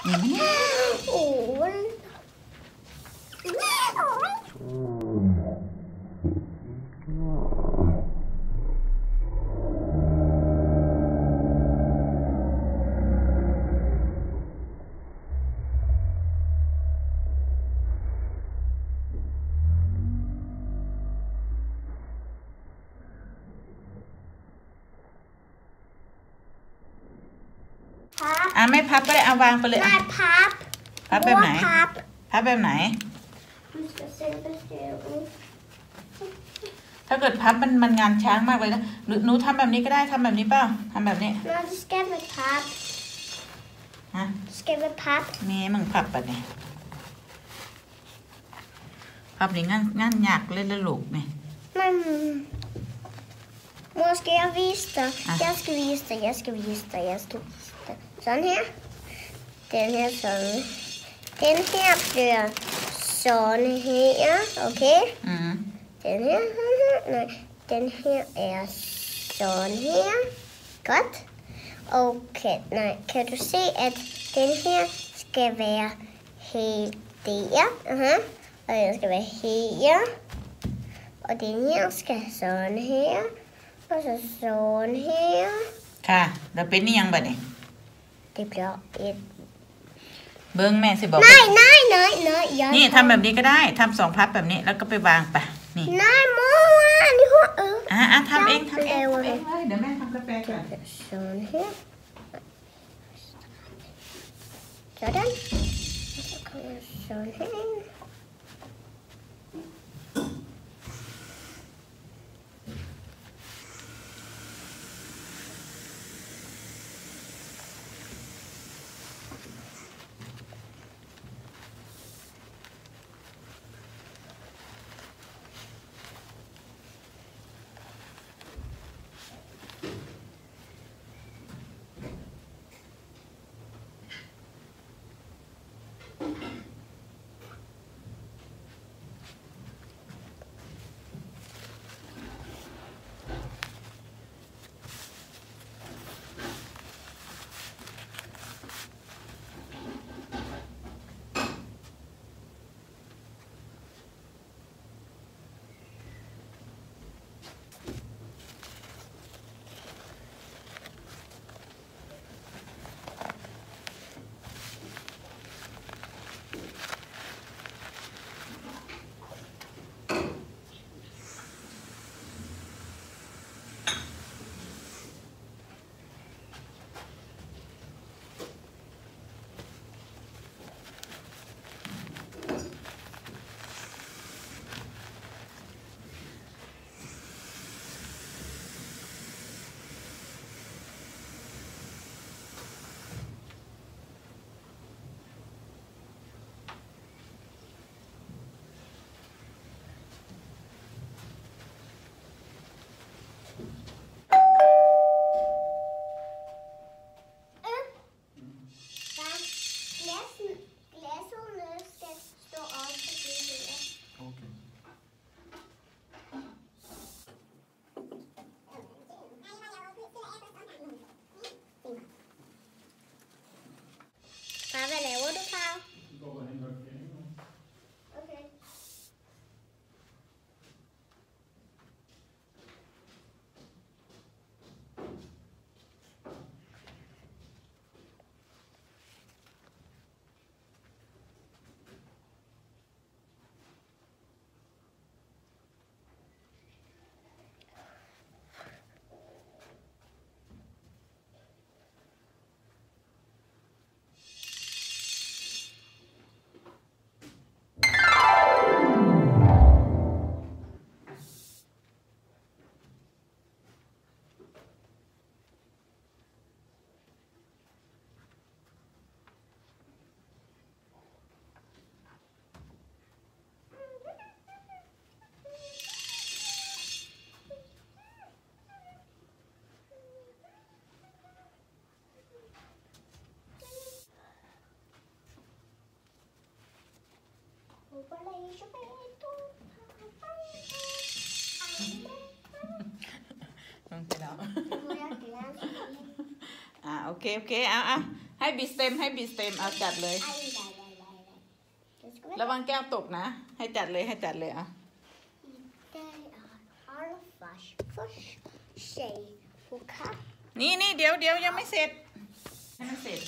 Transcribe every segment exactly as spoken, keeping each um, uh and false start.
มีไหมเนี่ยโอ้ยอ่ะไม่พับก็ได้เอาวางไปเลยไม่พับพับแบบไหนพับพับแบบไหนถ้าเกิดพับมันมันงานช้างมากเลยนะหรือหนูทำแบบนี้ก็ได้ทำแบบนี้เปล่าทำแบบนี้เราจะสแกนไปพับฮะสแกนไปพับมีมึงพับแบบนี้พับนี่งานงานยากเล่นละลูกนี่มัน Må ska jag visa? Jag ska visa, jag ska visa, jag ska visa. Sån här. Den här sån. Den här blir sån här, okej? Okay? Mm. Den här, nej. Den här är sån här. Godt. Okej, nej. Kan du se att den här ska vara helt där? Uh-huh. Och den ska vara här. Och den här ska sån här. Og så sådan her. ค่ะแล้วเป็นนี่ยังบัดนี้ Det bliver et เบิ้งแม่สิบอก Nej, nej, nej, nej. Jeg นี่ทำแบบนี้ก็ได้ทำสองพับแบบนี้แล้วก็ไปวางไปนี่ Nej, mor, ni har ø. อ่ะอ่ะทำเองทำเองทำเองเลยเดี๋ยวแม่ทำกาแฟก่อน Sådan her. Sådan. Og så kommer sådan her ind. Far, hvad laver du, far? Okay. Ah, oke oke, ah ah, ให้บีสเต็มให้บีสเต็มเอาจัดเลยระวังแก้วตกนะให้จัดเลยให้จัดเลยอ่ะนี่นี่เดี๋ยวเดี๋ยวยังไม่เสร็จให้มันเสร็จ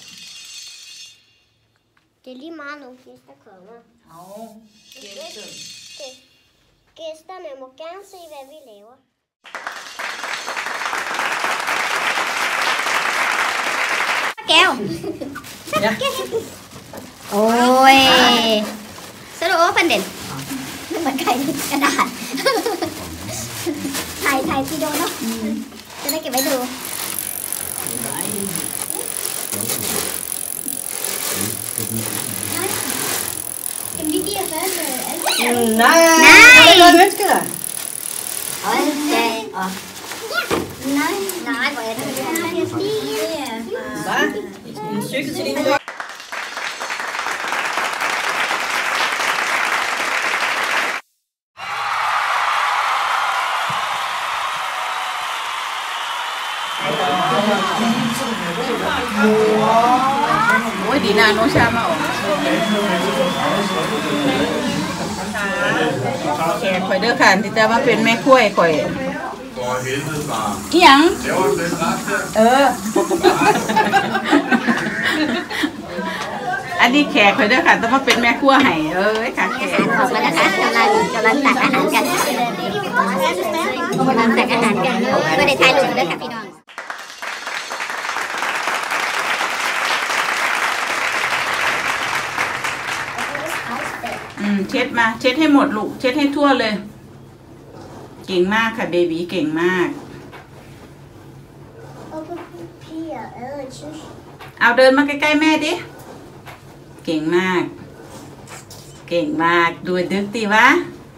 Det er lige meget, når gæster kommer. เอาเกสเตอร์ Gæsterne må gerne se, hvad vi laver. แก้วโอ้ยสรุปว่าเป็นเด่นไม่เหมือนไข่กระดาษถ่ายถ่ายวิดีโอเนาะจะได้เก็บไว้ดู Nej, nej, hvad ønsker dig? Okay. Nej, nej, hvor er det? Hvad? En cykel til din mor? โอ้ยดีนาโนชามาออกแขกข่อยเด้อค่ะที่จะมาเป็นแม่ครัวข่อยอีหยังเอออันนี้แขกข่อยเด้อค่ะต้องมาเป็นแม่ครัวให้เอ้ยค่ะแขกออกแล้วนะคะกำลังกำลังตักอาหารกันกำลังตักอาหารกันไม่ได้ถ่ายรูปด้วยค่ะพี่น้องอืมเช็ดมาเช็ดให้หมดลูกเช็ดให้ทั่วเลยเก่งมากค่ะเบบีเก่งมากเอาเดินมาใกล้ๆแม่ดิเก่งมากเก่งมากดูดึกตีวะ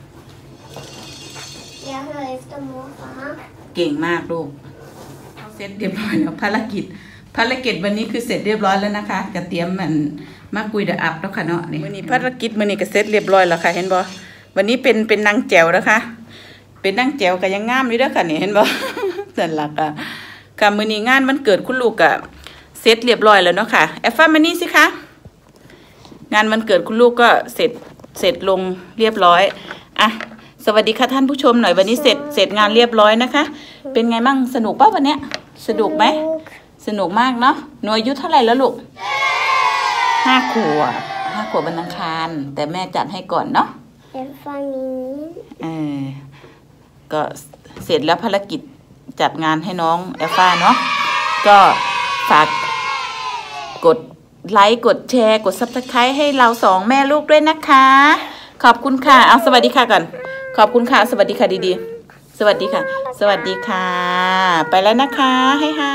เก่งมากลูกเสร็จเรียบร้อยแล้วภารกิจภารกิจวันนี้คือเสร็จเรียบร้อยแล้วนะคะกระเตรียมมันมาคุยเดอะอัพแล้วค่ะเนาะนี่วันนี้ภารกิจวันนี้ก็เสร็จเรียบร้อยแล้วค่ะเห็นบ่วันนี้เป็นเป็นนางแจ๋วนะคะเป็นนางแจ๋วก็ยังงามอยู่เด้อค่ะนี่เห็นบ่นั่นล่ะค่ะค่ะมื้อนี้งานวันเกิดคุณลูกก็เสร็จเรียบร้อยแล้วเนาะค่ะแอฟฟ้ามานี่สิคะงานวันเกิดคุณลูกก็เสร็จเสร็จลงเรียบร้อยอ่ะสวัสดีค่ะท่านผู้ชมหน่อยวันนี้เสร็จเสร็จงานเรียบร้อยนะคะเป็นไงมั่งสนุกป่ะวันเนี้ยสนุกไหมสนุกมากเนาะหนูอายุเท่าไหร่แล้วลูกห้าขวบห้าขวบวันอังคารแต่แม่จัดให้ก่อนเนาะเออก็เสร็จแล้วภารกิจจัดงานให้น้องแอฟฟ้าเนาะก็ฝากกดไลค์กดแชร์กดซับสไครต์ให้เราสองแม่ลูกด้วยนะคะขอบคุณค่ะเอาสวัสดีค่ะก่อนขอบคุณค่ะสวัสดีค่ะดีๆสวัสดีค่ะสวัสดีค่ะไปแล้วนะคะให้ค่ะ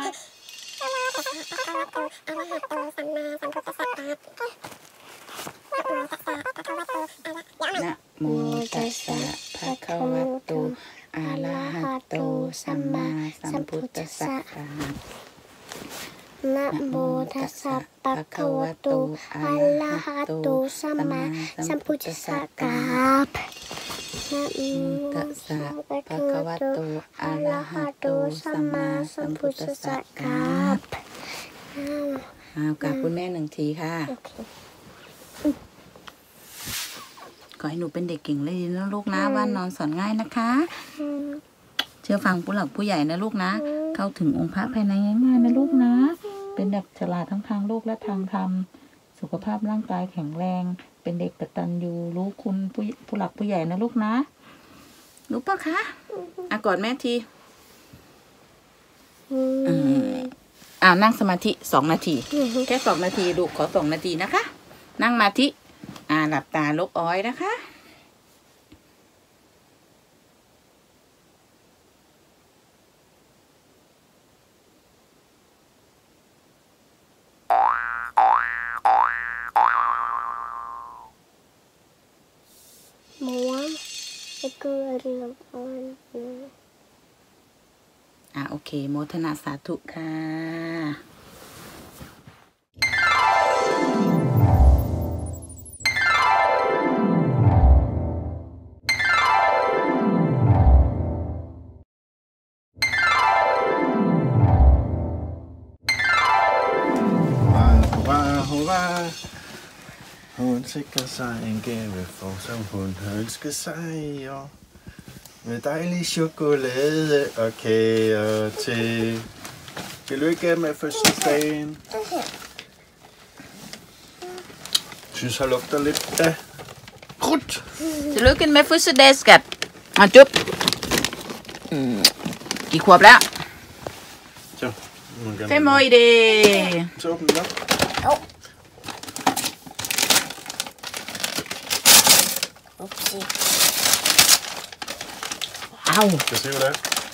นะโมตัสสะภะคะวะโตอะระหะโตสัมมาสัมพุทธัสสะนะโมตัสสะภะคะวะโตอะระหะโตสัมมาสัมพุทธัสสะครับนะโมตัสสะภะคะวะโตอะระหะโตสัมมาสัมพุทธัสสะครับเอากับคุณแม่หนึ่งทีค่ะขอให้หนูเป็นเด็กเก่งเลยนะลูกนะบ้านนอนสอนง่ายนะคะเชื่อฟังผู้หลักผู้ใหญ่นะลูกนะเข้าถึงองค์พระภายในง่ายๆนะลูกนะเป็นแบบฉลาดทั้งทางโลกและทางธรรมสุขภาพร่างกายแข็งแรงเป็นเด็กกตัญญูรู้คุณผู้ผู้หลักผู้ใหญ่นะลูกนะรู้ปะคะอ่ะกอดแม่ทีอืมอ่านั่งสมาธิสองนาทีแค่สองนาทีลูกขอสองนาทีนะคะนั่งมาธิอ่าหลับตาลบอ้อยนะคะอ่าโอเคโมทนาสาธุค่ะ far. Hun sikrer sig en gave for, som hun har ønsket sig i år. Med dejlig chokolade og kager til. Tillykke med fødselsdagen. Synes, han lugter lidt af krudt. Tillykke med fødselsdag, skat. Og jup. Mm. Giv kort blær. Så, nu kan Fem år i det. Så åbner den op. Oh. Upsi. Au. Skal jeg se, hvad det er?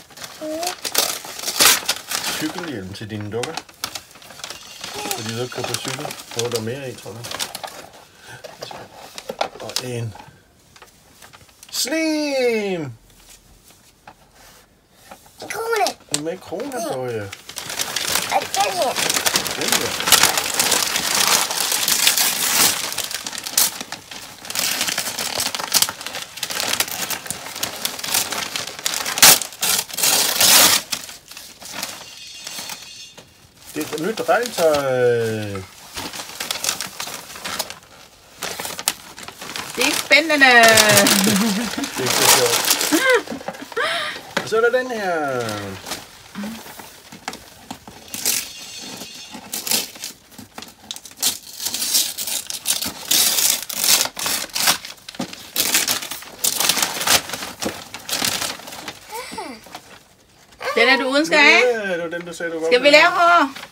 Cykelhjelm til dine dukker. Fordi du ikke kan på cykel. Hvor er der mere i, tror jeg. Og en slim! Krone. Med krone på, ja. Og den her. Den der. Det er nyt regntøj. Det er spændende. Det er så sjovt. Og så er der den her. Den er du uden skal have. Ja, det var den, du sagde, du var Skal vi lave hår?